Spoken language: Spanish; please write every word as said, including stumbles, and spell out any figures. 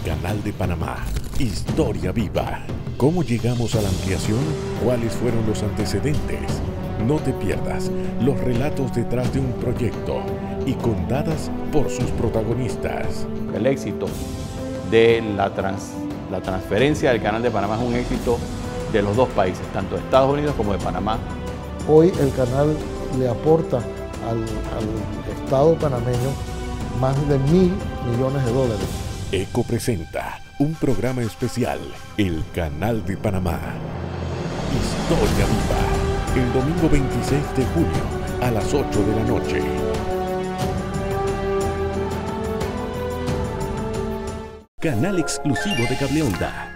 Canal de Panamá, historia viva. ¿Cómo llegamos a la ampliación? ¿Cuáles fueron los antecedentes? No te pierdas los relatos detrás de un proyecto y contadas por sus protagonistas. El éxito de la, trans, la transferencia del Canal de Panamá es un éxito de los dos países, tanto de Estados Unidos como de Panamá. Hoy el canal le aporta al, al Estado panameño más de mil millones de dólares. ECO presenta un programa especial, El Canal de Panamá. Historia viva, el domingo veintiséis de junio a las ocho de la noche. Canal exclusivo de Cable Onda.